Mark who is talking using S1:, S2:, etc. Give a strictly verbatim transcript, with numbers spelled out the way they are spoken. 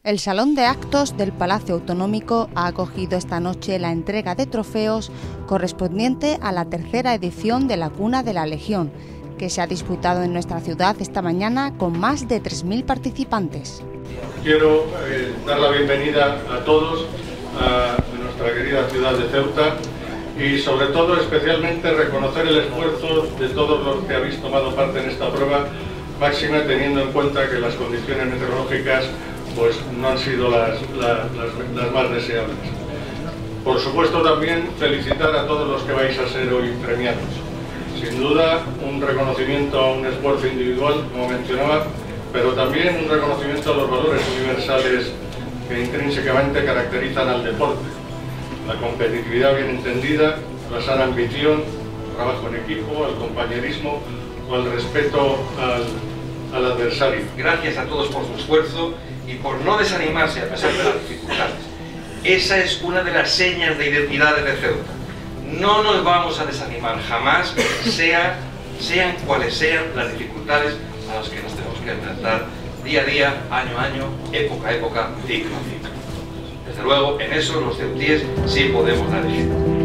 S1: El Salón de Actos del Palacio Autonómico ha acogido esta noche la entrega de trofeos correspondiente a la tercera edición de la Cuna de la Legión, que se ha disputado en nuestra ciudad esta mañana con más de tres mil participantes.
S2: Quiero eh, dar la bienvenida a todos a nuestra querida ciudad de Ceuta y sobre todo especialmente reconocer el esfuerzo de todos los que habéis tomado parte en esta prueba, máxima teniendo en cuenta que las condiciones meteorológicas pues no han sido las, las, las, las más deseables. Por supuesto también felicitar a todos los que vais a ser hoy premiados. Sin duda un reconocimiento a un esfuerzo individual, como mencionaba, pero también un reconocimiento a los valores universales que intrínsecamente caracterizan al deporte. La competitividad bien entendida, la sana ambición, el trabajo en equipo, el compañerismo o el respeto al, al adversario.
S3: Gracias a todos por su esfuerzo y por no desanimarse a pesar de las dificultades. Esa es una de las señas de identidad de Ceuta. No nos vamos a desanimar jamás, sea, sean cuales sean las dificultades a las que nos tenemos que enfrentar día a día, año a año, época a época, ciclo a ciclo. Desde luego, en eso los ceutíes sí podemos dar ejemplo.